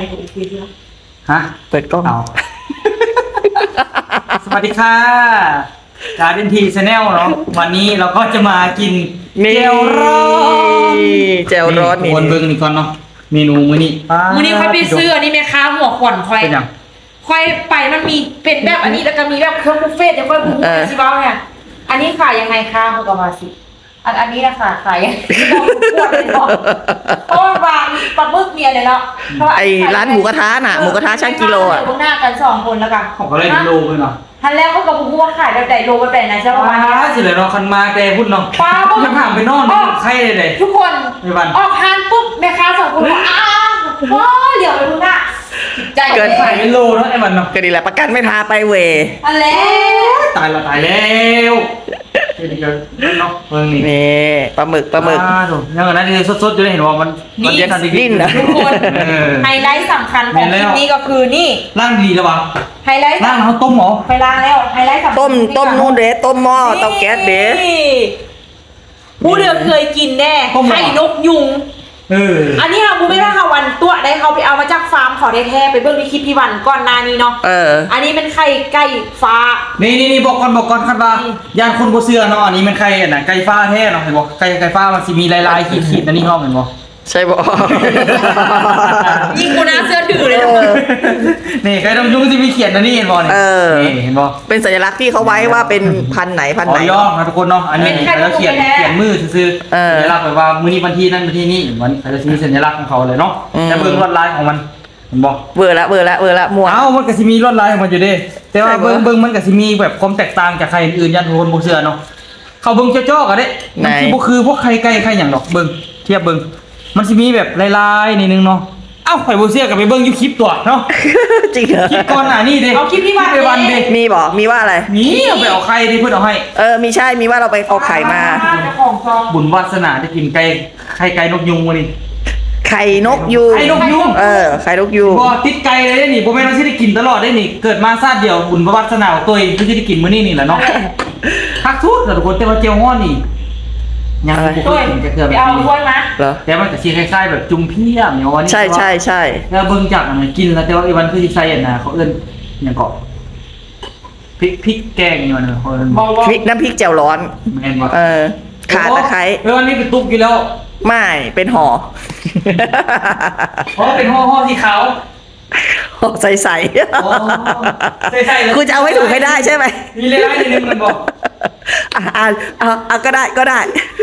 ฮะเปิดกล้องเอาสวัสดีค่ะการเดนทีชาแนลเนาะวันนี้เราก็จะมากินแจ่วร้อนแจ่วร้อนนี่วนเบิ้งนี่ก่อนเนาะเมนูมื้อนี้ค่อยไปซื้ออันนี้แม่ค้าหัวขวัญค่อยค่อยไปมันมีเป็นแบบอันนี้แล้วก็มีแบบเครื่องบุฟเฟ่ต์เดี๋ยวค่อยบุฟเฟ่ต์สิบ้าเนี่ยอันนี้ขายยังไงคะคุณกมาสิอันนี้นะคะขายขวดเลยเนาะเพราะวางปลาหมึกเมียเลยเนาะไอ้ร้านหมูกระทะน่ะหมูกระทะช่างกิโลอ่ะพวกหน้ากัน2 คนแล้วกันเขาก็เลยโลเลยเนาะทันแล้วเขากับพูดว่าขายแบบไหนโลแบบไหนนะใช่ไหมสิเลยเนาะคันมาแต่พุ่นเนาะป้าปุ๊บจะผ่านไปนอนใครเลยทุกคนออกฮันปุ๊บแม่ค้า2 คนว้าเหลียวไปพุ่งหน้าใจเกินขายเป็นโลแล้วไอ้มันเนาะก็ดีแหละประกันไม่พาไปเวอันแล้วตายแล้วนี่ก็เนาะเมืองนี่ปลาหมึกยังไงนะที่สดๆจะได้เห็นว่ามันเย็นดิ้นนะทุกคนไฮไลท์สำคัญของคลิปนี้ก็คือนี่ร่างดีแล้ววะไฮไลท์ร่างเขาต้มหรอไปล้างแล้วไฮไลท์สำคัญต้มนู่นเด้ต้มหม้อเตาแก๊สเด้ผู้เดือเคยกินแน่ไข่นกยุงอันนี้เราบูไม่ได้ค่ะวันตัวได้เขาไปเอามาจากฟาร์มขอแท้ๆไปเบิ่งในคลิปพี่วันก่อนหน้านี้เนาะอันนี้เป็นไข่ไก่ฟ้านี่บอกก่อนคัดว่ายานคนโบเสือเนาะอันนี้มันไข่น่ะไก่ฟ้าแท้เนาะเห็นบอกไก่ฟ้ามันสิมีลายขีดอันนี้ห้องเห็นบอกใช่บอกยิงกูน่าเสื้อถือเลยนี่ไก่ดำยุงสิมีเขียนอันนี้เห็นบอกนี่เห็นบอกเป็นสัญลักษณ์ที่เขาไว้ว่าเป็นพันไหนย่อนะทุกคนเนาะอันนี้แล้วเขียนมือซื้อสัญลักษณ์แบบว่ามื้อนี้วันที่นั่นวันที่นี่วันเขาจะมีสัญลักษณ์ของเขาเลยเนาะแต่เบิ่งลวดลายของมันเห็นบอกเบอร์ละมัวมันก็สิมีลวดลายของมันอยู่ดิแต่ว่าเบิ่งมันก็สิมีแบบความแตกต่างจากใครอื่นยันคนโบเสือเนาะเขาเบิ่งเจ้าๆกันเด้มันสิบ่คือพวกไข่ไก่ไข่หยังดอกเบิ่งเทียบเบิ่งมันจะมีแบบลายๆนิดนึงเนาะเอ้าไข่โบเซียกับไปเบิ้งยูคลิปตัวเนาะจริงเหรอคลิปก่อนนี่เด็กเอาคลิปพี่วันเด็กมีบอกมีว่าอะไรมีเอาไปเอาไข่ดิเพื่อนเอาให้มีใช่มีว่าเราไปเอาไข่มาบุญวาสนาได้กินไก่นกยุงวันนี้ไข่นกยุงไข่นกยุงไข่นกยุงบ่ติดไก่เลยนี่ผมไม่ต้องที่ได้กินตลอดได้นี่เกิดมาซาดเดียวบุญวาสนาตัวเองที่ได้กินมื้อนี้นี่แหละเนาะทักทุกทุกคนแต่ว่าเจียวฮ้อนนี่ยังบุกถึงจะเกือบแบบนี้แต่มันจะชีคล้ายๆแบบจุ่มเพี้ยเนี่ยวันนี้ใช่แล้วเบิ่งจากมันกินแล้วแต่ว่าไอ้วันคือที่ใส่นะเขาเอื้นอย่างเกาะพริกแกงเนี่ยนะพริกน้ำพริกแจ่วร้อนแม่นว่าขาตะไคร้วันนี้เป็นตุ๊กกินแล้วไม่เป็นห่อเพราะเป็นห่อที่เขาใส่คุณจะเอาไว้ถูกให้ได้ใช่ไหมมีเลยนิดนึงมันบอกก็ได้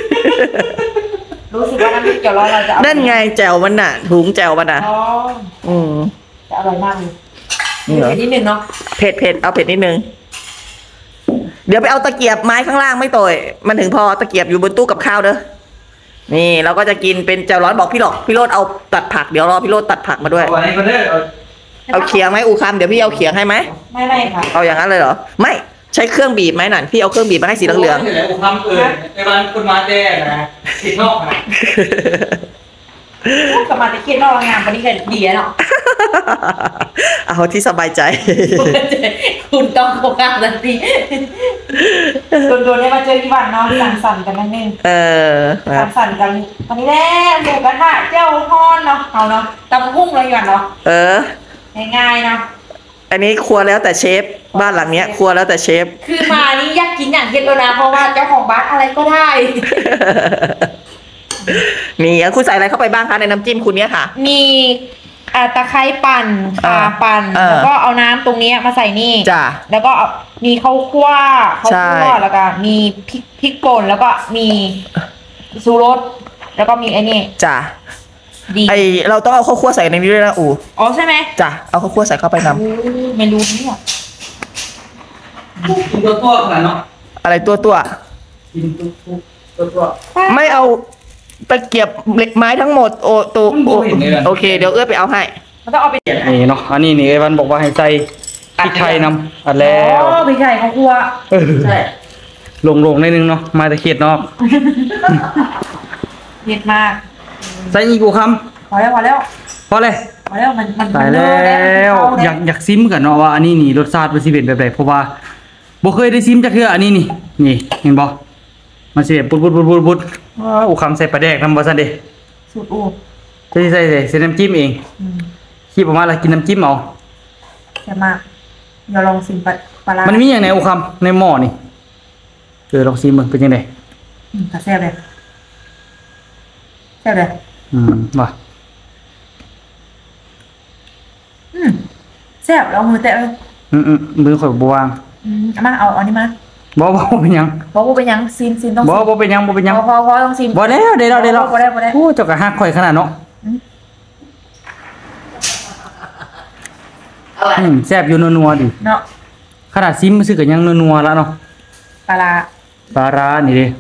รู้สึกว่าน้ำพริกแจ่วร้อนเราจะนั่นไงแจ่วมันน่ะถุงแจ่วมันน่ะจะอร่อยมากเลยเผ็ดนิดนึงเนาะเผ็ดเอาเผ็ดนิดนึงเดี๋ยวไปเอาตะเกียบไม้ข้างล่างไม่ต่อยมันถึงพอตะเกียบอยู่บนตู้กับข้าวเด้อนี่เราก็จะกินเป็นแจ่วร้อนบอกพี่หรอกพี่โรดเอาตัดผักเดี๋ยวรอพี่โรดตัดผักมาด้วยเอาเขียงไหมอูคำเดี๋ยวพี่เอาเขียงให้ไหมไม่ค่ะเอาอย่างนั้นเลยเหรอไม่ใช้เครื่องบีบไหมนั่นพี่เอาเครื่องบีบมาให้สีเหลืองๆอูคำในบ้านคุณมาแจ้นะติดนอกนะกับมาตะเกียบนอกงานวันนี้กันดีเนาะเอาที่สบายใจคุณต้องโฟกัสทันทีโดนได้มาเจอที่บ้านเนาะสั่นกันนั่นเองสั่นกันวันนี้แหละหมูกระทะเจ้าฮอนเนาะเอาเนาะตำพุ่งเลยก่อนเนาะง่ายๆเนาะอันนี้ครัวแล้วแต่เชฟบ้านหลังเนี้ยครัวแล้วแต่เชฟคือมานี่อยากกินอย่างเดียวนะเพราะว่าเจ้าของบ้านอะไรก็ได้มีคุณใส่อะไรเข้าไปบ้างคะในน้ำจิ้มคุณเนี้ยค่ะมีตะไคร้ปั่นปั่นแล้วก็เอาน้ำตรงนี้มาใส่นี่จ้ะแล้วก็มีข้าวคั่วแล้วก็มีพริกป่นแล้วก็มีซูรสแล้วก็มีไอ้นี่จ้ะเราต้องเอาข้าวคั่วใส่ในนี้ด้วยนะอ๋อใช่ไหมจ้ะเอาข้าวคั่วใส่เข้าไปนำไม่รู้เนี่ยกินตัวขนาดเนาะอะไรตัวกินตัวไม่เอาตะเกียบเหล็กไม้ทั้งหมดโอเคเดี๋ยวไปเอาให้มันต้องเอาไปนี่เนาะอันนี้นี่ไอ้วันบอกว่าให้ใส่พริกไทยนำอัดแล้วพริกไทยข้าวคั่วใช่ลงนิดนึงเนาะมาตะเกียบเนาะเผ็ดมากใส่อีกกูคำพอแล้วเลยมันใส่แล้วอยากซิมกันเนาะว่าอันนี้นี่รสชาติมันสิเป็นแบบไหนเพราะว่าบ่เคยได้ซิมจักเทื่ออันนี้นี่เห็นบ่มันสิแบบปุดอูคำใส่ปลาแดกน้ำบ่ซั่นเด้สูตรใส่น้ำจิ้มเองคีบออกมาแล้วกินน้ำจิ้มเอาแซ่บมากเดี๋ยวลองชิมปลาร้ามันมีอย่างไหนโอคำในหม้อนี่ลองชิมมึงเป็นยังไงกระแซ่บเลยแซ่บเลยว่ะแซ่บเอามือแตะเลยมือข่อยบวางเอามาเอานี่มาบ่เป็นยังบอกว่าเป็นยังซีนต้องบ่เป็นยังบ่เป็นยังพอต้องซีนบ่แล้วได้แล้วบ่ได้โอ้เจ้าก็ฮักข่อยขนาดเนาะแซ่บอยู่นัวๆดิเนาะขนาดซิมมันซื้อก็ยังนัวๆแล้วเนาะปลาปลาร้านี่ดิ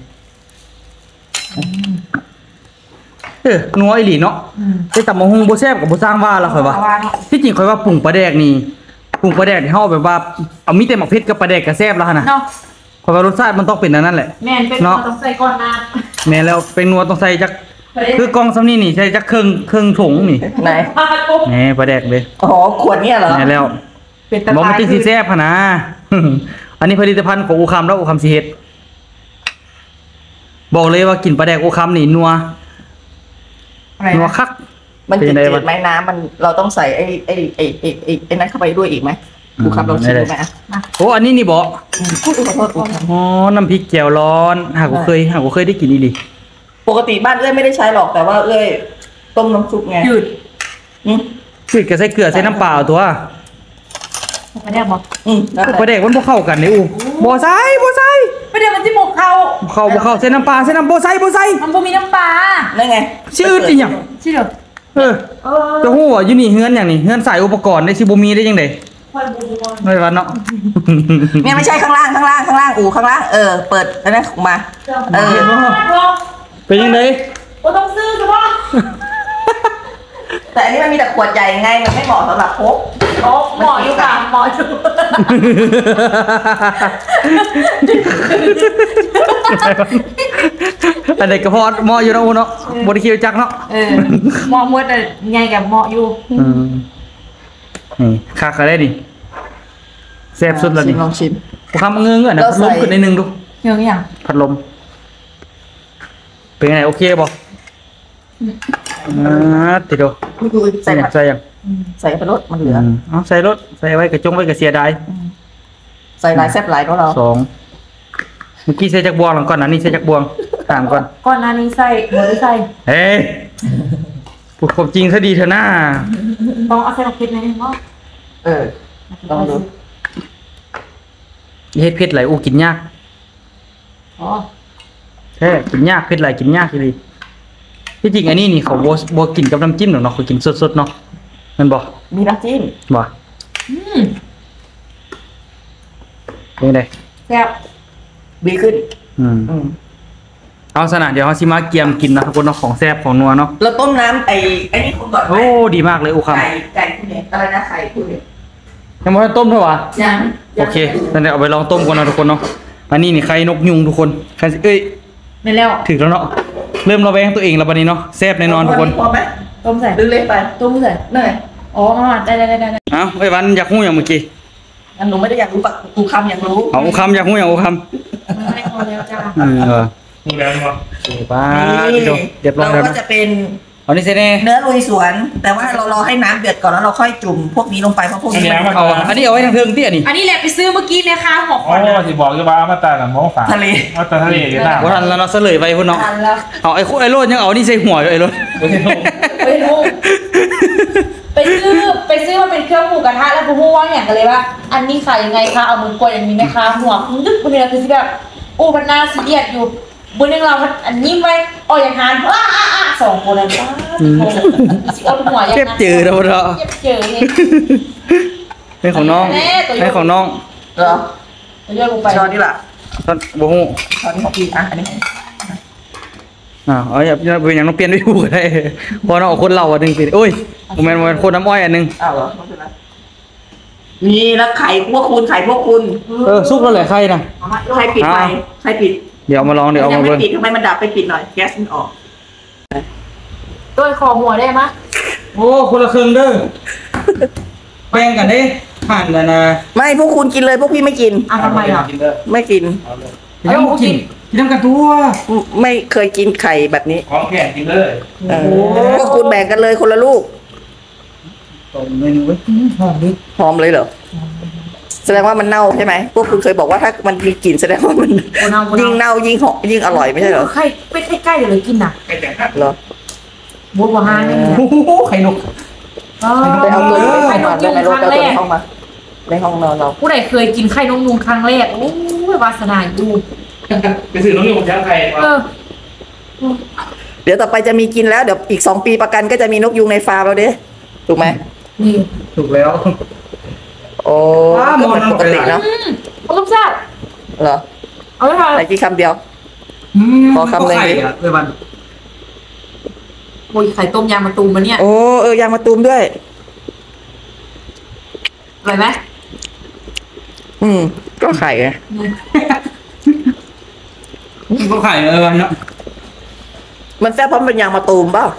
นัวอีหลีเนาะแต่ตำบักหุ่งบ่แซ่บก็บ่สร้างว่าแล้วข่อยว่าที่จริงข่อยว่าปรุงปลาแดกนี่เฮาแบบว่าเอามีแต่หมักเผ็ดกับปลาแดกก็แซ่บแล้วนะเนาะข่อยว่ารสชาติมันต้องเป็นอันนั้นแหละแม่นเป็นต้องใส่ก่อนนะแม่แล้วเป็นนัวต้องใส่จักคือกล่องซ้ำนี่ใส่จักเครื่องถุงนี่ไหนแหมปลาแดกเลยอ๋อขวดเนี่ยเหรอแม่แล้วเป็นตะบ่มันไคสิแซ่บหั่นนะ อันนี้ผลิตภัณฑ์ของอูคำแล้วอูคำสิเฮ็ดบอกเลยว่ากินปลาแดกอูคำนี่นัวคักมันเป็นจืไงดวะๆไหมน้ำมันเราต้องใส่ไอ้นั้นเข้าไปด้วยอีกไหมดูครับลองชิมดูไหมอ่ะโอ้อันนี้นี่บ่ขอโทษขอโทษอ๋อน้ำพริกแจ่วร้อนหากเคยได้กินอีหลีปกติบ้านเอ้ยไม่ได้ใช้หรอกแต่ว่าเอ้ยต้มน้ำซุปไงยืดคือก็ใส่เกลือใส่น้ำเปล่าตัวปลาแดกบอกแล้วแต่ปลาแดกมันบ่เข้ากันนี่อูบ่ใส่ปลาแดกมันจะหมกเขาบ่เข้าใส่น้ำปลาใส่น้ำบ่ใส่มันบ่มีน้ำปลานั่นไงชื่ออีหยังใช่เหรอจะฮู้ว่าอยู่นี่เฮือนหยังนี่เฮือนสายอุปกรณ์ได้สิบ่มีได้จังได๋คอยบูบอลไม่ว่าเนาะเนี่ยไม่ใช่ข้างล่างอู่ข้างล่างเปิดอันนั้นออกมาเป็นจังได๋โอ้ต้องซื้อสิวะแต่อันนี้มันมีแต่ขวดใหญ่ไงมันไม่เหมาะสำหรับพกโอ้หมออยู่ค่ะหมออยู่อันใดก็พอเหมาะอยู่เนาะอูเนาะบ่ได้คิดจักเนาะหมอมืดแต่ไงกับหมออยู่นี่คักก็ได้ดิแซ่บสุดแล้วนี่ลองชิมคำเงื้อๆนะพัดลมขึ้นในนึงดูเยังยังพัดลมเป็นไงโอเคบ่ติดดูใส่ใส่ยังใส่ไปรถมันเหลือเอาใส่รถใส่ไว้กระจงไว้กระเสียดายใส่หลายแซ่บหลายก็เรา 2เมื่อกี้ใส่จักบวงหลังก่อนนะนี่ใส่จักบวงตามก่อนก่อนหน้านี้ใส่หมดใส่เฮ้ยพูดความจริงซะดีเถอะหน้าต้องเอาใส่ลงพิษหน่อยนึงเนาะลองดูเฮ็ดเผ็ดไหลอู้กินยากอ๋อแท้กินยากเผ็ดไหลกินยากเลยที่จริงอันนี้นี่เขาบ่กินกับน้ำจิ้มหรอกเนาะเขากินสดๆเนาะแมันบ่มีน้ำจิ้มบ่เป็นไงแซ่บดีขึ้นเอาสนะเดี๋ยวเฮาสิมาเกียมกินนะทุกคนเนาะของแซ่บของนัวเนาะเราต้มน้ำไอ้นี่คุณก่อนไหมโอ้ดีมากเลยอูคำไก่คุณเนี่ยอะไรนะไข่คุณเนี่ยยังบ่ทันต้มเท่าวะยังโอเคงั้นเดี๋ยวเอาไปลองต้มก่อนนะทุกคนเนาะอันนี้นี่ไข่นกยุงทุกคนไข่เอ้ยไม่แล้วถึงแล้วเนาะเริ่มระแวงตัวเองแล้วบัดนี้เนาะแซ่บแน่นอนทุกคนพอไหมต้มใส่ดึงเล็กไปต้มใส่นั่นไงอ๋อได้เอ้าไอ้วันอยากฮู้หยังเมื่อกี้งั้นหนูไม่ได้อยากรู้ปะกูคำอยากรู้เอาอูคำอยากฮู้หยังอูคไม่พอแล้วจ้าำดูแล้วมั้งป้าพี่โดเรียบร้อยเราแล้วก็นะจะเป็นเอานี่เสร็จแน่เนื้อลุยสวน แต่ว่าเรารอให้น้ำเดือดก่อนแล้วเราค่อยจุ่มพวกนี้ลงไปเพราะพวกนี้มันเอาอันนี้เอาไว้ทางเทิงที่อันนี้อันนี้แหละไปซื้อเมื่อกี้แม่ค้าหัวขอ๋วัญอที่บอกจะว่ามาตากับมองฝาทะเลมาตาทะเลอยู่หน้าบ่ทันแล้วเนาะเสลยไว้พุ่นเนาะทันแล้วเอาไอ้โลดยังเอานี่ใส่หัวอยู่ไอ้โลดไปดูไปซื้อมาเป็นเครื่องหมูกระทะแล้วพูดว่าอย่างกันเลยว่า อันนี้ขายยังไงคะเอามือกดอย่างนี้ไหมคะหัวดึกบางทีเราคือที่แบบโอ้มันน่าซีเรียสอยู่บนนึงเราอันยิ้มไว้อ๋ออย่างหันสองคนเลยป้าสิเอาหัวอย่างนั้นเจ็บจืดแล้วเนาะเจ็บเจอเองเป็นของน้องให้ของน้องเหรอเลือกลงไปช้อนนี่แหละท่านบ่ฮู้ช้อนนี้ของพี่อันนี้เอาอย่าเป็นอย่างน้องเปลี่ยนด้วยหูก็ได้เพอน้องเอาคนเราอันหนึงสิโอ้ยบ่แม่นคนน้ำอ้อยอันหนึงอ้าวเหรอไม่เป็นไรนี่แล้วไข่พวกคุณสุกแล้วแหละใครนะใครปิดไฟใครปิดเดี๋ยวเอามาลองเดี๋ยวเอายัมางไม่เบิ่งปิดทำไมมันดับไปปิดหน่อยแก๊สมันออกด้วยคอหัวได้ไหมโอ้คนละครึ่งเด้อแบ่งกันเด้หั่นแล้วนะไม่พวกคุณกินเลยพวกพี่ไม่กินทำไมอ่ะไม่กินยังบ่กินกินน้ำกันตัวไม่เคยกินไข่แบบนี้ของแข็งกินเลยพวกคุณแบ่งกันเลยคนละลูกตรงเมนูไว้หอมดิหอมเลยเหรอแสดงว่ามันเน่าใช่ไหมพวกคุณเคยบอกว่าถ้ามันมีกลิ่นแสดงว่ามันยิ่งเน่ายิ่งหอมยิ่งอร่อยไม่ใช่เหรอไข่เป็ดใกล้ๆเดี๋ยวเลยกินน่ะไข่แข็งครับเหรอบัวหาเนี่ยโอ้โหไข่นกไปเอาตัวนี้ไข่เข้าน มากยุได้งไหมรคถรั้งเอาแรตัวนี้กเข้ามาในห้องนอนเราผู้ใดเคยกินไข่นกยุงครั้งแรกโอ้ยวาสนาอยู่ไปซื้อน้องยูของช้างไทยเออเดี๋ยวต่อไปจะมีกินแล้วเดี๋ยวอีก2 ปีประกันก็จะมีนกยุงในฟาร์มเราเด้ถูกไหมนี่ถูกแล้วโอ้ว้าวก็เหมือนปกติเนาะเขาต้องแซ่บเหรอเอาไว้ทานไหนกี่คำเดียว ขอคำหนึ่งไข่อะเอ้ยวันโอ้ยไข่ต้มยางมะตูมมาเนี่ยโอ้ยางมะตูมด้วยอร่อยไหมก็ไข่ไงก็ไข่เอ้ยวันเนาะมันแซ่บเพราะมันเป็นยางมะตูมเปล่า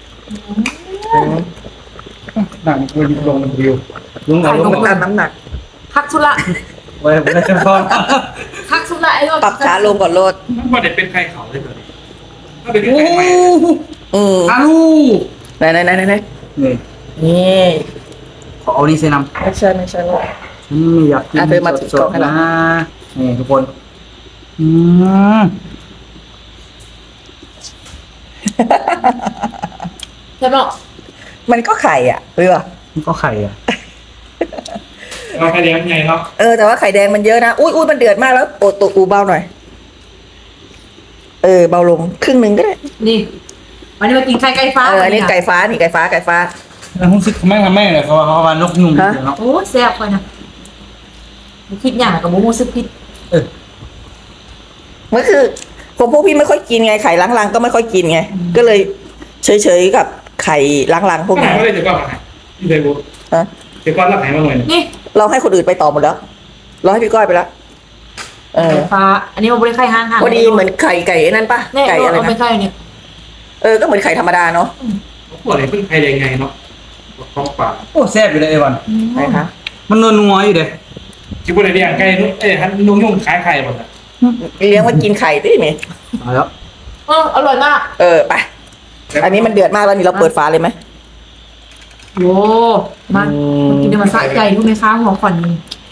หนังกูลงวิวลงไหนลงมันไหนตามน้ำหนักพักสุระไว้ไม่ได้จะพอพักสุระไอ้รถปรับขาลงก่อนโลดมันพอเด็ดเป็นไข่เขาเลยตัวนี้ถ้าเป็นโอ้ไข่ใหม่อาลูไหนนี่นี่ขอเอานี่เซนัมไม่ใช่โลดฉันไม่อยากกินเธอมาถือกสล่อดงให้ๆเรานะนี่ทุกคนอืมใช่ไหมมันก็ไข่อ่ะหรือเปล่านี่ก็ไข่อ่ะเราไข่แดงไงเนาะแต่ว่าไข่แดงมันเยอะนะอุ้ยมันเดือดมากแล้วโอดตัวอูเบาหน่อยเบาลงครึ่งหนึ่งก็ได้นี่วันนี้มากินไข่ไก่ฟ้าอันนี้ไก่ฟ้านี่ไก่ฟ้าแล้วรู้สึกแม่งเลยเขาว่านกยุงฮะเดี๋ยวเนาะโอ้ยแซ่บเลยนะคิดอย่างกับหมูซึกพิษมันคือผมพวกพี่ไม่ค่อยกินไงไข่ล้างรังก็ไม่ค่อยกินไงก็เลยเฉยๆกับไข่ล้างรังพวกไหนนี้ไม่ได้เดี๋ยวก่อนไหนพี่เคยรู้ฮะเดี๋ยวก่อนรับไหนมาหน่อยนี่เราให้คนอื่นไปต่อหมดแล้วเราให้พี่ก้อยไปแล้วไก่ฟ้า อันนี้มันบริไข่ห้างพอดีเหมือนไข่นั่นปะเนี่ยไก่อะไรเอาไปนะไข่เนี่ยก็เหมือนไข่ธรรมดาเนาะเขาบอกอะไรเพิ่งไข่แดงไงเนาะท้องป่าโอ้แซ่บอยู่เลยไอ้วันไหนคะมันนัวๆอยู่เด้คิดว่าอะไรอย่างไก่นุ่ฮันนุ่งยุ่งขายไข่หมดอ่ะเลี้ยงมันกินไข่ดิมีเอาแล้วอร่อยมากไปอันนี้มันเดือดมากแล้วนี่เราเปิดฝาเลยไหมโว้มันกินได้มาสะใจรู้ไหมคะหัวขวัญนี่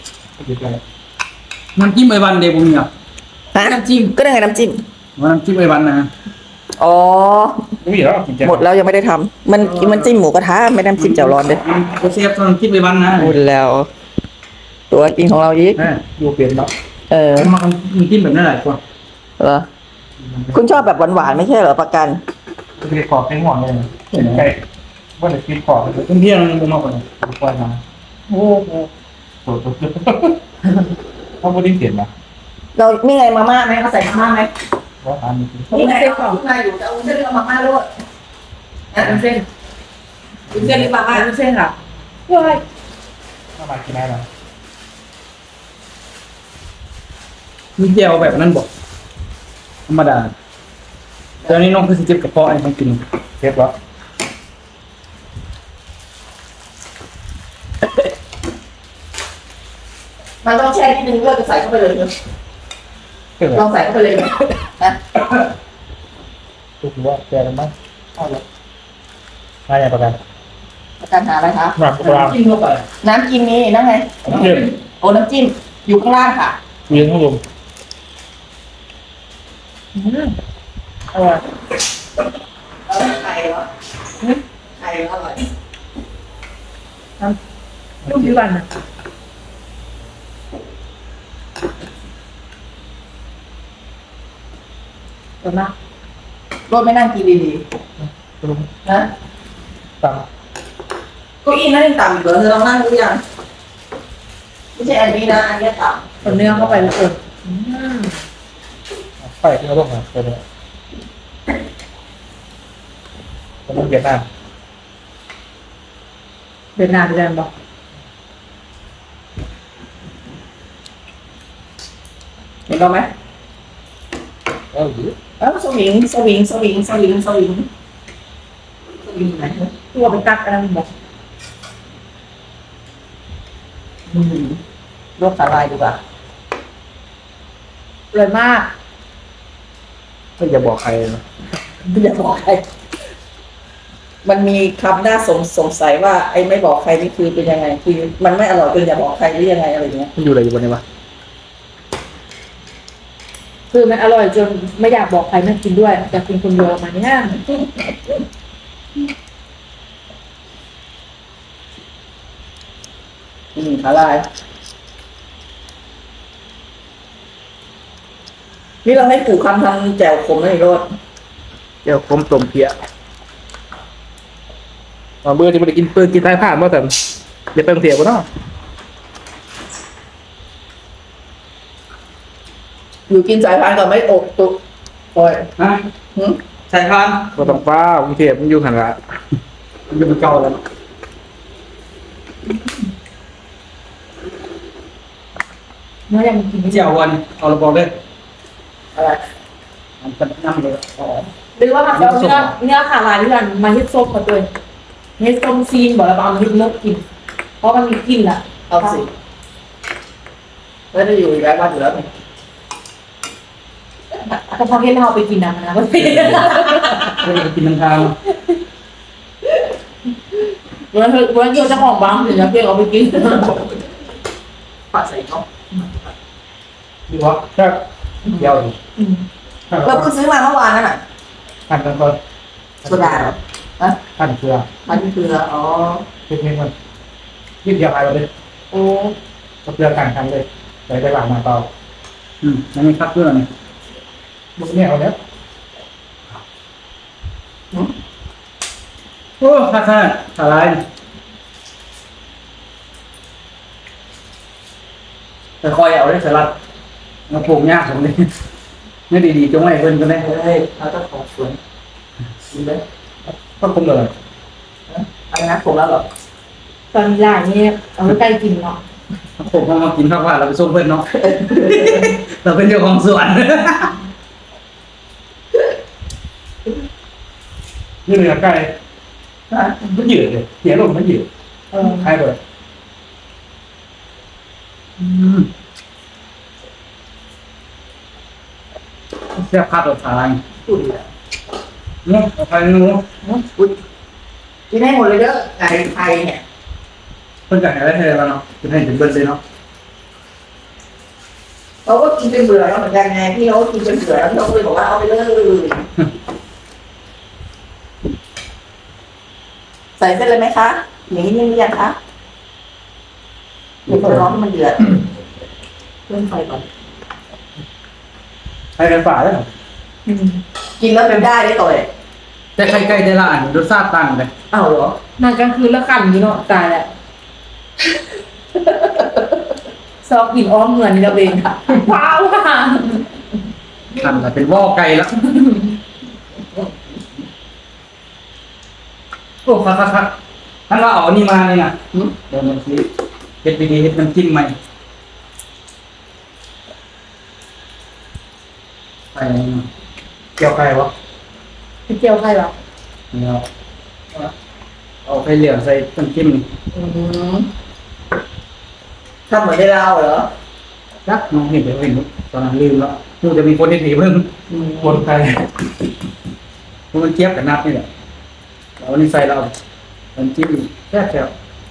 น้ำจิ้มไอ้วันเดบุญเนี่ยฮะน้ำจิ้มก็ได้ไงน้ำจิ้มว่าน้ำจิ้มไอ้วันนะอ๋อไม่มีแล้วจริงหมดแล้วยังไม่ได้ทำมันจิ้มหมูกระทะไม่ได้น้ำจิ้มแจ่วร้อนเด้มันเซฟตอนน้ำจิ้มไอ้วันนะพูดแล้ว ตัวกินของเราอีกดูเปลี่ยนเนาะผมมาน้ำจิ้มแบบนั้นแหละกว่าเหรอคุณชอบแบบหวานๆไม่ใช่เหรอประกันคือขอแข็งหวานเลยไก่ว่าจะกินขอเลยเพื่อนๆมันมากกว่านี้ปล่อยมาโอ้โหโหเขาไม่ได้เขียนนะเรานี่ไงมาม่าไหมเขาใส่มาม่าไหมว่าอันนี้นี่ไงของข้างในอยู่จะเอาเส้นเอามาม่าด้วยเส้นเส้นหรือมาม่าเส้นค่ะว้ายถ้ามากินได้นะมีเจลแบบนั้นบอกธรรมดาแต่อันนี้น้องคือสิเจ็บกระเพาะไอ้มันกินเก็บแล้วมันต้องแช่นิดนึงเลือดจะใส่เข้าไปเลยเนอะเก็บลองใส่เข้าไปเลยนะถูกว่าแกแล้วมั้งเอาละมาอย่างประกันประกันหาอะไรคะหนักกว่าจิ้มเข้าไปน้ำกินนี่นั่นไงเก็บโอ้น้ำจิ้มอยู่ข้างล่างค่ะเวียนทั้งลมอร่อยไข่เหรอไข่อร่อยลูกพิวันนะตัวมากรถไม่นั่งกินดีๆนะตังเก็อีนั่งยังต่ำอยู่เหรอเธอลองนั่งดูยังไม่ใช่อันนี้นะอันนี้ต่ตัวเนื้อเข้าไปทุกคนไฟที่เขาต้องมาตัวนี้ต้องเวียนหน้าเดินหน้าไปเดินบอกำเห็นเราไหมเออสวิงไหนตัวไปตักอะไรบอกลวกสาลายดีกว่าอร่อยมากไม่จะบอกใครนะอย่าบอกใครมันมีคำน่าสงสัยว่าไอ้ไม่บอกใครนี่คือเป็นยังไงคือมันไม่อร่อยจนอย่าบอกใครหรือยังไงอะไรเงี้ยมันอยู่อะไรอยู่บนนี้วะคือมันอร่อยจนไม่อยากบอกใครไม่กินด้วยอยากกินคนเดียวมาเนี่ยอะไรนี่เราให้ปู่คำทำแจ่วขมในรถเดี๋ยวผมต้มเพี้ยเบื่อที่ไม่ได้กินเปิดกินใต้ผ้าเมื่อแต่เดี๋ยวไปเสียบ่เนาะอยู่กินสายพานก่อนไม่ตกตุกโอ้ยฮะหึใส่พานบ่ต้องฟ้ากรุงเทพมันอยู่หันละมันอยู่เป็นเก่าแล้วเนื้อยังกินไม่เจียววันเอาระบอกเลยอะไรมันจะนั่งเลยอ๋อหรือว่ามันเอาเนื้อขาลายที่มันมาเฮ็ดส้มมาด้วยเฮ็ดส้มซีนบอกแล้วเอามาเฮ็ดเลิกกิน เพราะมันมีกลิ่นละเอาสิไม่ได้อยู่ย้ายบ้านอยู่แล้วนี่แต่พอเฮ็ดแล้วเอาไปกินนะมันนะก็เป็นไม่ได้กินทางวันเดียวเจ้าของบ้านถึงจะเพียงเอาไปกินปาใส่เขาดีวะแค่เดียวเองเราเพิ่งซื้อมาเมื่อวานนั่นน่ะหั่นกันก่อนโซดาเหรอฮะหั่นเกลือมันเกลืออ๋อเทคนิคมันยืดเดียวไปเลยโอ้ก็เกลือกันทำเลยใส่ได้หลังมาเปล่ายังไม่คัดเกลือเนี่ยบุกเนี่ยเอาเนี้ยโอ้คัดอะไรแต่คอยเอาได้สลัดมาปลูกยากผมเลยไม่ดีๆจงไว้เพิ่นกันได้เฮ้ยเราต้องของสวนดีเลยก็คงเลยอะไรนะผมแล้วเหรอตอนหลานนี่เอาไปใกล้กินเนาะผมพอมากินข้าวว่าเราไปส่งเพื่อนเนาะ เราเป็นเจ้าของสวนนี่เลยไก่ฮะมันยืดเลยเสียลมมันยืดใครเลยเสียบคาดตัวทางพูดดีอ่ะเนี่ยใครงูพูดกินให้หมดเลยเด้อไก่ไทยเนี่ยเพิ่นกันอะไรเธอแล้วเนาะเป็นให้ถึงเบิร์ดเลยเนาะเขาก็กินเป็นเบื่อแล้วเหมือนกันไงพี่เขากินเป็นเบื่อแล้วพี่เขาก็เลยบอกว่าเอาไปเลยใส่เส้นเลยไหมคะอย่างนี้นึงหรือยังคะเดี๋ยวร้อนให้มันเดือดเพิ่มไฟก่อนใครกันฝ่าได้เหรอกินแล้วเป็นได้ต่อยแต่ใครใกล้ได้ละอันรสชาติต่างเลยอ้าวเหรอนานกลางคืนแล้วขันนี่เนาะตายแหละซอกกินอ้อมเหมือนนี่เราเองค่ะว้าวค่ะขันแต่เป็นว่อไก่แล้วโอ้ครับท่านว่าเอาอันนี้มาเลยนะเดี๋ยวมันสิเฮ็ดวิธีเฮ็ดน้ำจิ้มใหม่ไปเกี่ยวไก่วะพี่เจียวใครหรอเนี่ยเอาไข่เหลืองใส่น้ำจิ้มทำเหมือนได้เล่าเหรอยักน้องเห็นเดี๋ยวเห็นตอนนั้นลืมแล้วนูจะมีคนที่ถีเพิ่มคนไก่มันเทียบกับนัดนี่แหละเอาอันนี้ใส่เราน้ำจิ้มแซ่บแซ่บ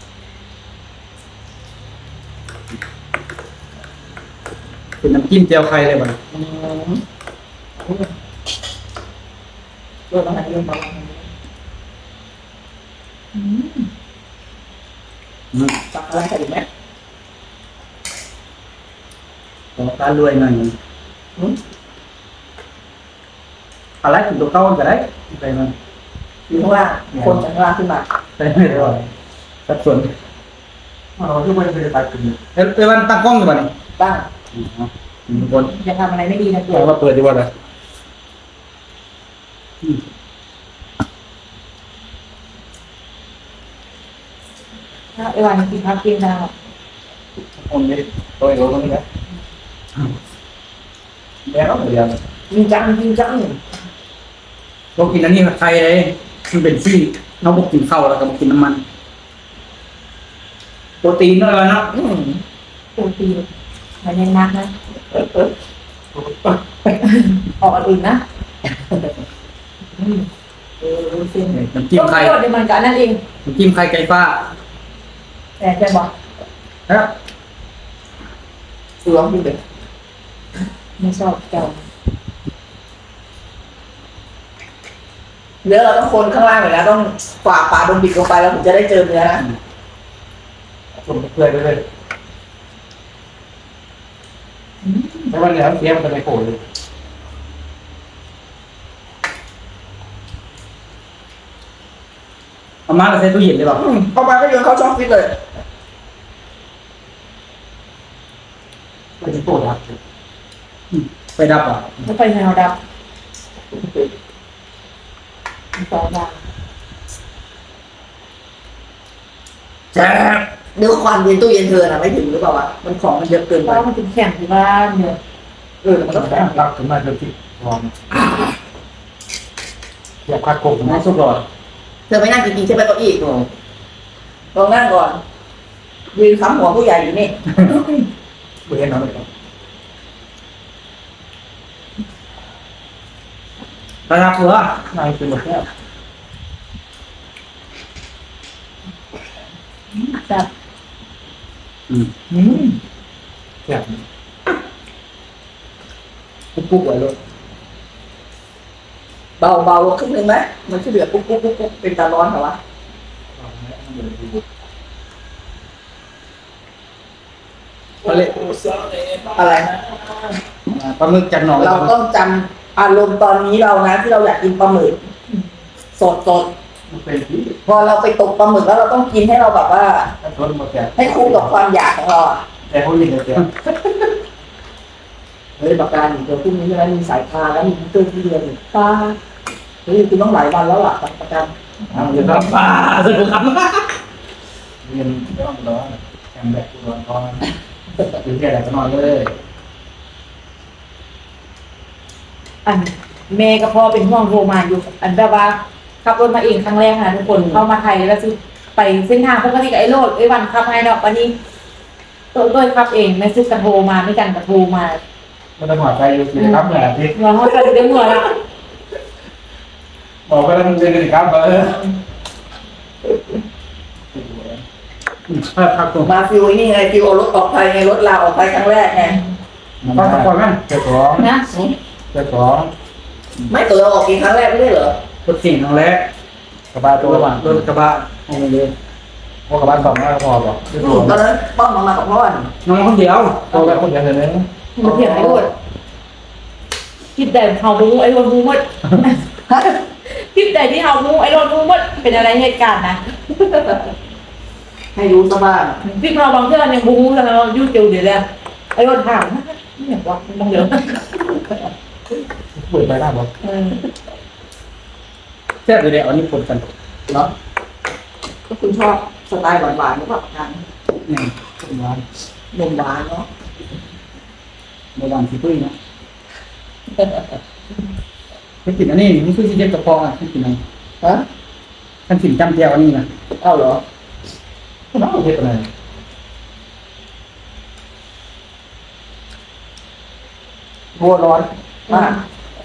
เป็นน้ำจิ้มเจียวไข่เลยบ่เรื่องอะไรเรื่องประมาณนี้ตักอะไรใส่อีกไหมขอการรวยหน่อยอะไรถึงตัวเก้าก็ได้ไปมันอยู่ข้างล่างคนจากข้างล่างขึ้นมาใช่ไม่ได้สัดส่วนเราทุกคนจะไปกินเอ้ยวันตั้งกล้องอยู่บ่นี่ตั้งทุกคนอย่าทำอะไรไม่ดีนะเดี๋ยวมาเปิดดีกว่านะถ้าไอ้วันกินพักกินนะคนนี้ตัวเองก็ไม่ได้แล้วเดี๋ยวจริงจังจริงจังเรากินอันนี้ผัดไทยเลยมันเป็นซี่เราบอกกินข้าวแล้วก็บอกกินน้ำมันโปรตีนด้วยเนาะโปรตีนมันยังนักนะออกอันอื่นนะเเส้นน้ำจิ้มไข่รสเดียวมันกับนั่นเองน้ำจิ้มไข่ไก่ฟ้าแต่จะบอกนะครับลองดูเด็กไม่ชอบเจ้าเนื้อเราต้องคนข้างล่างเลยนะต้องฝ่าป่าดงดิบลงไปแล้วถึงจะได้เจอเนื้อนะผมเพื่อนไปเลยแต่วันแล้วเสียมันจะไปโผล่เลยเอามาแล้วใส่ตู้เย็นเลยเปล่าเข้ามาก็โยนเข้าช่องฟิตเลยมันจะโผล่ครับไปดับอ่ะไม่ไปแนวดับสองดับแซ่บเนื้อความเย็นตู้เย็นเธอน่ะไม่ถึงหรือเปล่าวะมันของมันเยอะเกินเพไปราะมันเป็นแข็งที่บ้านเนี่ยมันก็แล้แข็งรับถึงมาเจอที่ลองอยากพักโกงน้ำซุปหลอดเธอไม่นั่งจริงๆใช่ไหมเก้าอี้ลองนั่งก่อนยืนค้ำหัวผู้ใหญ่อยู่นี่เบื่อหน่อยระดับเหรอนายเป็นแบบนี้จับแซ่บปุ๊บๆไว้เลยเบาๆลงครึ่งนึงไหมมันจะเหลือปุ๊บเป็นตาร้อนเหรอวะอะไรปลาหมึกจากหนองเราต้องจำอารมณ์ตอนนี้เรานะที่เราอยากกินปลาหมึกสดมันเป็นที่ๆพอเราไปตกปลาหมึกแล้วเราต้องกินให้เราแบบว่าทนหมดแก่ให้คุ้มกับความอยากของเราอ่ะแต่เขายิงเลยแก่เฮ้ยปากกาเดี๋ยวพรุ่งนี้ใช่ไหมมีสายพานแล้วมีพิเตอร์ที่เรียนอีกปลาเฮ้ยคุณต้องหลายวันแล้วล่ะปากกาเดี๋ยวครับปลาสนุกครับเรียนร้อนร้อนแข่งแบบร้อนร้อนถึงแก่แต่ก็นอนเลยอันแม่กับพ่อเป็นห่วงโทรมาอยู่ อันแบบว่าขับรถมาเองครั้งแรกนะทุกคนเข้ามาไทยแล้วคือไปเส้นทางปกติกับไอ้โรดไอ้วันขับให้ดอกวันนี้ตัวด้วยขับเองแม่ซื้อกระโทรมาไม่กันกระโทรมามันต้องหัวใจอยู่สิครับเหมือนที่เราเขาจะได้เมื่อละบอกว่าต้องเรียนกันครับครับผมมาฟิวนี่ไงฟิวเอารถออกไปไงรถลาออกไปครั้งแรกไงต้องตะกอนกันเจ้าของนะเจ้าของไม่ตัวเราออกเองครั้งแรกไม่ใช่เหรอรถสิ่งครั้งแรกกระบะตัวระหว่างรถกระบะเอาไปเลยพวกกระบะสองแล้วพอบอกตอนนั้นป้อมมากับพ่อนี่น้องคนเดียวตัวแบบคนเดียวเลยมาเถียงไอ้โรดคิดแต่เฮาบูไอ้โรดบูหมดคิดแต่ที่เฮาบูไอ้โรดบูหมดเป็นอะไรเหตุการณ์นะให้รู้ซะบ้างพี่เราบางเทื่อยังบูแล้วเรายุ่งเกี่ยวเดี๋ยวเลยไอ้โรดถามไม่เห็นว่าบางเดี๋ยวเปิดไปได้บอกแซ่บเลยเดี๋ยวเอานี่ปนกันเนาะก็คุณชอบสไตล์หวานๆหรือเปล่าทางนี่ต้นไม้นมหวานเนาะระหว่างที่ปุ้ยเนาะไปกินอันนี้มันคือสิเจ็บกระเพาะอ่ะให้กินอะไรฮะท่านกินจำเจียวอันนี้นะเอ้าเหรอน้ำเทปอะไรบัวร้อนมาก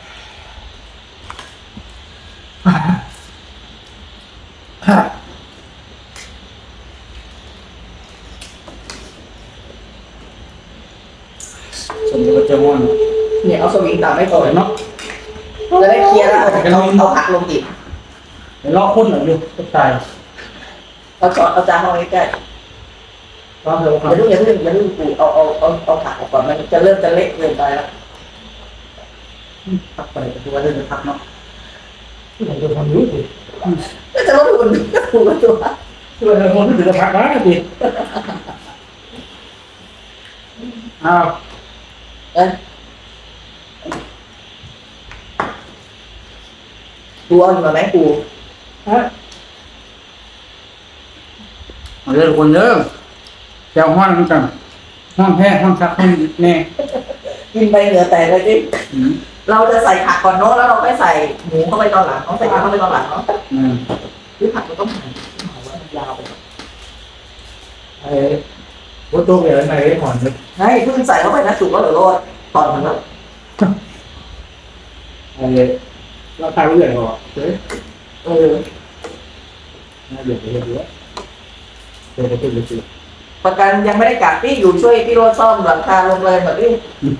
สมเด็จพระเจ้าม่อนเนี่ยเอาสวิงต่ำไม่ต่อเนาะจะได้เคลียร์แล้วเอาผักลงอีกเดี๋ยวรอคนหน่อยดูก็ตายเอาจอดเอาจานเอาใกล้รอเถอะๆครัอบ ย่าเพิ่งปูเอาผักออกก่อนมันจะเริ่มจะเละเกินไปแล้วพักไปแต่ตัวเรื่องพักเนาะที่ไหนจะทำยุ่งสิก็จะลดทุนก็ถูกกว่าตัวช่วยคนที่ถือพักนะดิอ้าวปูเอาอยู่มาไหมปูเอาเด้อคนเด้อแก้วห้อนมันจังห้อนแพ้ห้อนซักห้อนแน่กินไปเหนือแตกเลยจิเราจะใส่ผักก่อนเนาะแล้วเราค่อยใส่หมูเข้าไปตอนหลังเนาะใส่ผักเข้าไปตอนหลังเนาะอืมหรือผักเราต้องหั่นว่ามันยาวไปไอ้วัตถุเกี่ยวกับไหนได้ผ่อนเลยให้เพิ่งใส่เข้าไปนะสุกแล้วเหลือโรดตอนมันแบบไอ้เราทายเรื่อยก่อนเฮ้ยเดี๋ยวเดี๋ยวประกันยังไม่ได้กลับพี่อยู่ช่วยพี่โรดซ่อมหลังคาโรงแรมแบบนี้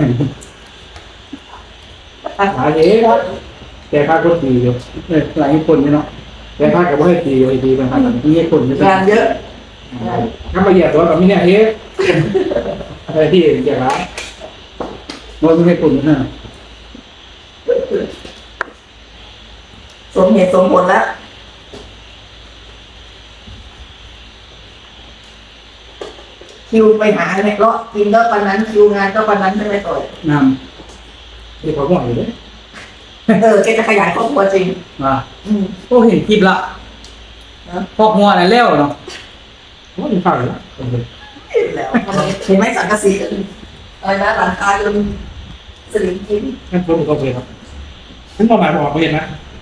หาเองครับแกพาคนตีอยู่หลายคนเนาะแกพากับว่าให้ตีไว้ตีไปหามีเหตุผลงานเยอะถ้ามาเหยียบตัวแบบนี้เนี่ยเฮ้ยอะไรที่อย่างไรบ่มีเหตุผลนะสมเหตุสมผลแล้วคิวไปหาเนี่ยเลาะกินก็วันนั้นคิวงานก็วันนั้นใช่ไหมต่อยนที่เขาห่วงอยู่เลยแกจะขยายครอบครัวจริงำว่าโอ้เห็นคลิปละพอกหัวนั่นแล้วเนาะว่ามีข้าวอยู่แล้วแล้วเห็นไหมสังกะสีอะไรนะหลังคาจนสลิงกินงั้นผมก็เลยครับถึงประมาณบอกไปเห็นนะ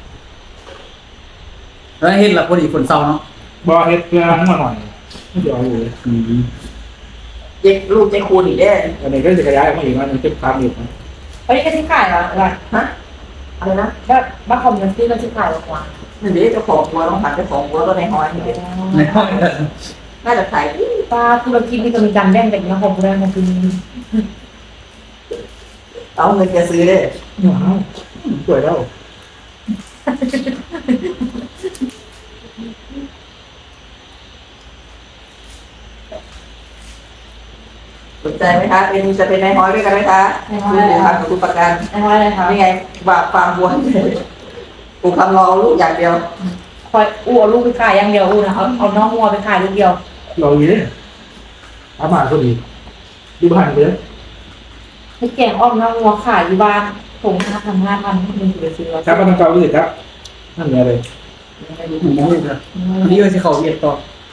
แล้วเห็นละพอดีฝนเศร้าเนาะบอกเห็ดเกลือมาหน่อยไม่เดี๋ยวอยู่เลยเจ๊ลูกเจ๊คูณอีกได้อันนี้ก็จะขยายมาอีกวันนึงจะตามอีกนะอันนี้ก็ที่ขายเหรออะไรฮะอะไรนะแบบบ้าคอมเมนต์ที่เราที่ขายออกมานี่เดี๋ยวเจ้าของวัวต้องหันเจ้าของวัวก็ในห้อยนี่เป็นในห้องน่าจะขายปลาธุรกิจนี่ก็มีการแบ่งกันนะผมเรื่องมันคือเอาเงินแกซื้อได้ว้าวสวยแล้วสนใจไหมคะจะเป็นในห้อยด้วยกันไหมคะคุณหรือทำกับคุณประกันอะไรคะนี่ไงว่าฟาร์มวัวปลูกคำรอลูกอย่างเดียวคอยอู้เอาลูกไปขายอย่างเดียวอู้นะเอาน้องวัวไปขายลูกเดียวเราอยู่เนี่ยอามาก็ดีดูผ่านไปเลยให้แกงอ้อมน้องวัวขายอยู่บ้านผม5,000มึงจะไปซื้อครับมันเก่ารู้สึกครับนั่นอะไรหมูอีกแล้วอันนี้ก็สิเขาเวียดต่อ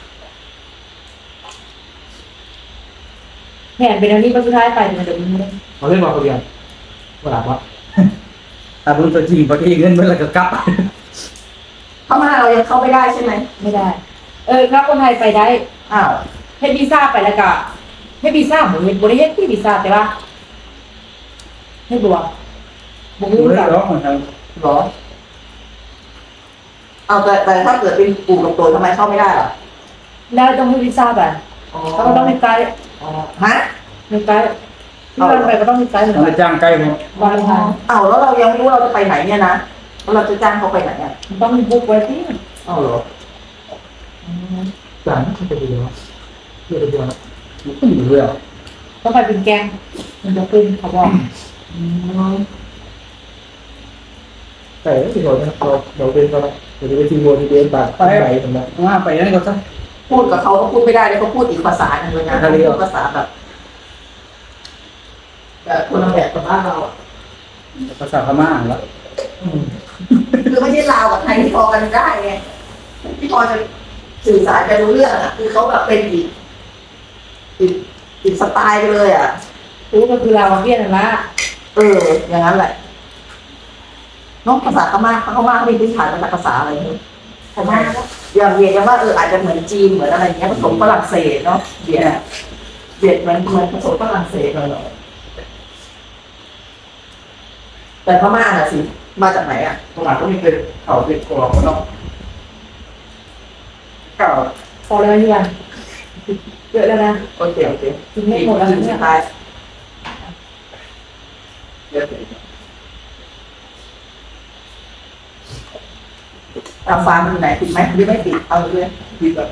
แผนเป็นอันนี้ก็สุดท้ายไปมันเดี๋ยวนี้เขาเล่นบอลเขาเรียนว่าหลับวะถ้าเบิ่งตัวจริงบ่ที่เงินเบิ่งแล้วก็กลับเข้ามาเรายังเข้าไม่ได้ใช่ไหมไม่ได้ ครับคนไทยไปได้อ้าวเฮ็ดวีซ่าไปแล้วก็เฮ็ดวีซ่าเหมือนบ่ได้เฮ็ดที่วีซ่าแต่ว่าเฮ็ดบัวบ่ดูรู้แล้จัวกของทางเหรอเอาแต่ถ้าเกิดเป็นปลูกกับตัวทำไมเข้าไม่ได้ล่ะแล้วต้องให้วีซ่าไปแล้วก็ต้องมีไกด์ฮะมีไกด์ที่เราไปก็ต้องมีไกด์เหมือนทางกันจ้างใกล้บ่วันละเอาแล้วเรายังไม่รู้เราจะไปไหนเนี่ยนะแล้วเราจะจ้างเขาไปไหนอ่ะต้องมีบุ๊กไว้ที่เอาเหรอจานไม่จะดีวะเยอะเยอะมันก็อยู่แล้วต้องไปเป็นแกงมันจะขึ้นเขาบอกแต่ที่เราเนี่ยเราเป็นก็เราจะไปทีมวัวที่เดินปากไปตรงนั้นว่าไปนั่นก็ซะพูดกับเขาพูดไม่ได้เลยเขาพูดอีกภาษาหนึ่งเลยนะเขาพูดภาษาแบบคนละแบบกับบ้านเราอ่ะภาษาพม่าแล้วคือไม่ใช่ลาวกับไทยที่พอกันได้ไงที่พอจะสื่อสารกันรู้เรื่องอ่ะคือเขาแบบเป็นอีกสไตล์ไปเลยอ่ะรู้ก็คือเราเวียดนามละอย่างนั้นแหละน้องภาษาพม่าเขามีพื้นฐานมาจากภาษาอะไรนี่พม่าอย่างเวียดยังว่าอาจจะเหมือนจีนเหมือนอะไรเงี้ยผสมฝรั่งเศสเนาะเวียดเหมือนผสมฝรั่งเศสเลยแต่พม่าน่ะสิมาจากไหนอ่ะตลาดก็มีเป็นเขาเป็นกรอบเนาะข้าวพอแล้วยังเยอะแล้วนะโอเคกินไม่หมดแล้วสุเนี่ยดท้ายเยอะฟาร์มอยู่ไหนปิดไหมหรือไม่ปิดเอาเลยที่แบบ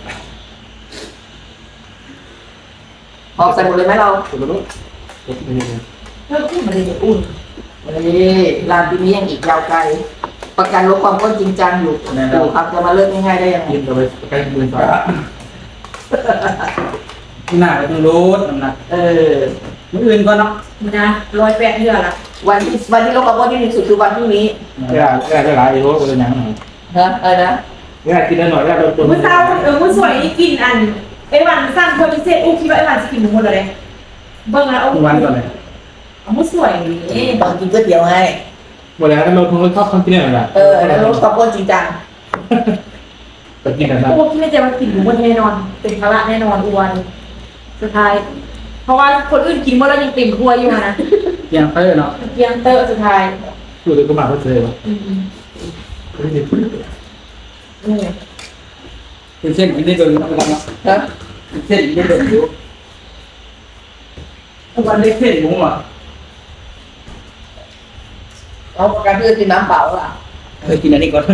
ออกใส่หมดเลยไหมเราสุดแล้วเพิ่มขึ้นมาเลยอุ่นนี่ร้านที่นี้ยังอีกยาวไกลประกันลดความอ้วนจริงจังอยู่ครับจะมาเลิกง่ายๆได้ยังไงกินกันไปใกล้หมื่นบาทที่หน้าก็ต้องลดน้ำหนักมื้ออื่นก่อนเนาะนะ108เดือนละวันที่ลดความอ้วนที่ดีสุดคือวันพรุ่งนี้ได้หลายโลก็เลยยังนะนะเนี่ยกินได้หน่อยแล้วเราตัวมื้อเช้ามื้อสวยนี่กินอันไอ้วันสร้างคนพิเศษอู้คิดว่าไอ้วันจะกินหมดเลยเบิ่งแล้วเอาวันก่อนเลยมื้อสวยนี่ตอนกินก๋วยเตี๋ยวไงหมดแล้วเราคงชอบคนกินอะไรแล้วลดความอ้วนจริงจังแต่กินกันนะพวกที่ไม่ใจว่ากินหมูแน่นอน เป็นภาระแน่นอนอ้วนสุดท้าย เพราะว่าคนอื่นกินหมดแล้วยังติ่มครัวอยู่นะเพียงเพิ่นเนาะเพียงเตอร์สุดท้ายดูเลยก็มาเขาเจอวะอืมเป็นเส้นกินได้โดนแล้วกันเนาะนะเส้นกินได้โดนอยู่ทุกวันได้เส้นหมูอ่ะเอาประกันเพื่อกินน้ำเปล่าล่ะเคยกินอันนี้ก่อน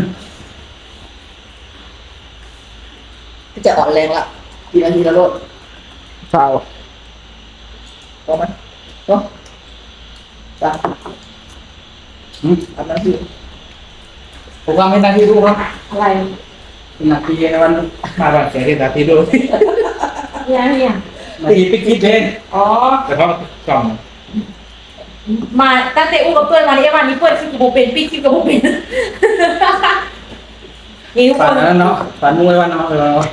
จะอ่อนแรงละกี่นาทีละโลดเปล่าพอไหมเนาะจ้ะทำหน้าที่ผมว่าไม่นาทีรู้ครับอะไรนาทีในวันมาบ้านเสียที่นาทีดูเนี่ยนาทีไปคิดเองอ๋อแต่เขากล่องมาตั้งแต่อุ้มกับเพื่อนมาเนี่ยวันนี้เพื่อนคือกับเป็นปีคิวกับเป็นนี่ทุกคฝันนนั้นเนาะฝันมวยวันเนาะเลยเนาะ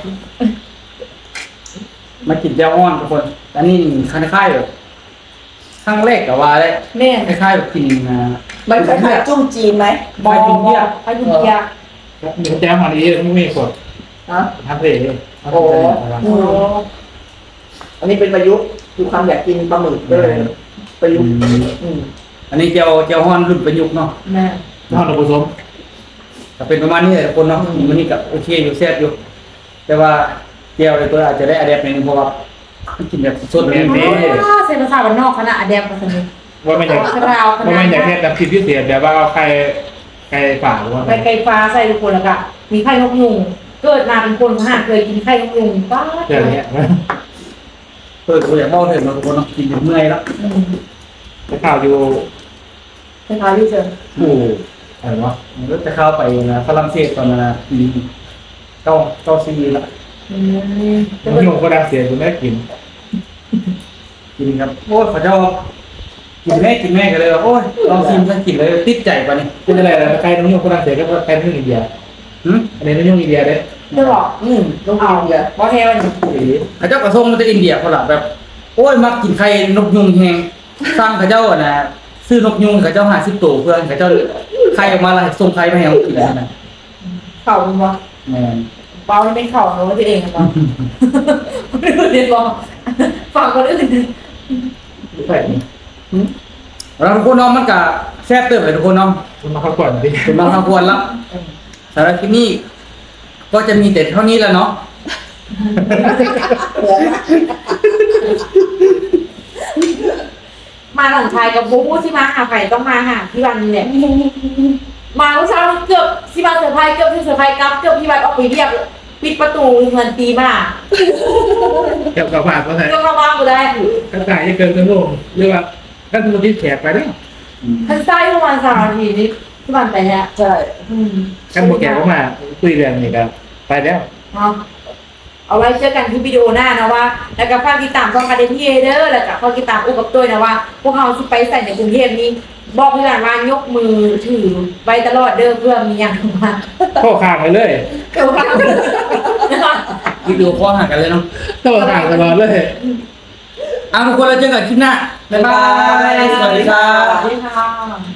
มากินเจ้าอ้อนทุกคนอันนี้คล้ายๆแบบครั้งแรกกับว่าได้แม่คล้ายๆแบบกินมันคล้ายๆจุ้งจีนไหมบออายุเบียมีแจ้งมาดีไม่มีกดฮะทำเลยโอ้อันนี้เป็นประยุกต์ดูความอยากกินปลาหมึกด้วยประยุกต์อันนี้เจ้าอ้อนรุ่นประยุกต์เนาะแม่ห้องเราผสมก็เป็นประมาณนี้แหละทุกคนเนาะวันนี้ก็โอเคอยู่แซ่บอยู่ แต่ว่าเจ้าเลยตัวอาจจะได้อะแดปนิดนึงเพราะว่ากินแบบสดๆแบบนี้เซนภาษาบ้านนอกคณะอเดมภาษานี้ว่าไม่อยากว่าไม่อยากแค่แบบคิดพิเศษแบบว่าเอาใครฝ่าหรือว่าไปไก่ฟ้าใส่ทุกคนแล้วก็มีไข่นกยุงเกิดมาเป็นคนหาเคยกินไข่นกยุงป้าเรื่องนี้เปิดตัวอย่างพ่อเถิดมาทุกคนเนาะกินอยู่เมื่อยแล้วไปข่าวอยู่เป็นท้ายที่เจอหมู่อะไรวะมันก็จะเข้าไปนะฝรั่งเศสตอนนั้นนะปีเก้าซีละน้องโยงก็ดังเสียอยู่ไม่กินกินครับโอ้ยเขาเจ้ากินแม่กันเลยว่าโอ้ยลองชิมสักกินเลยติดใจป่ะนี่เป็นอะไรนะใครน้องโยงก็ดังเสียก็ใครน้องอินเดียหืมอันนี้น้องโยงอินเดียเด้จะบอกต้องเอากินเยอะบอเทลนี่เขาเจ้ากระทรงมาจากอินเดียคนละแบบ โอ้ยมักกินไข่นกยุงแหงสร้างเขาเจ้าอะนะซื้อนกยุงเขาเจ้า50 ตัวเพื่อนเขาเจ้าไข่ออกมาแล้วส่งไข่มาให้เขากินแล้วนะเข่าคุณวะแม่นเปาเป็นเข่าของตัวเองครับคนอื่นเรียนบอกฟังคนอื่นใช่นี่แล้วทุกคนเนาะมันก็แซ่บเติบเลยทุกคนเนาะคุณมาเข้าก่อนดิเป็นบางครั้งควรแล้วสำหรับคลิปนี้ก็จะมีแต่เท่านี้แล้วเนาะมาหนองชายกับบู๊ที่มาหาไผ่ต้องมาหาพี่วันเนี่ยมาเมื่อเช้าเกือบที่มาเซอร์ไพรส์เกือบที่เซอร์ไพรส์กับเกือบพี่วันออกไปเรียกปิดประตูเงินตีมาเกี่ยวกับผ่านก็ใช่ก็เข้าบ้านกูได้กระต่ายจะเกินกระโดงหรือว่าท่านทุกที่แขกไปแล้วท่านไส้ประมาณ3 นาทีนี่พี่วันไปแล้วใช่ท่านโมแขกก็มาคุยเรื่องนี้กันไปแล้วเอาไว้เจอกันที่วิดีโอหน้านะว่าแล้วก็ฝากติดตามช่องการเดนที่เด้อแล้วก็ฝากติดตามอุกับตัวนะว่าพวกเราสิไปใส่ในกรุงเทพนี้บอกพี่วันว่ายกมือถือไว้ตลอดเด้อเพื่อมีอย่างมาโทษข้างไปเลยเกี่ยวกับวิดีโอคอลหากันเลยเนาะโทษข้างตลอดเลยเอาทุกคนเราเจอกันคลิปหน้าบ๊ายบายสวัสดีครับสวัสดีค่ะ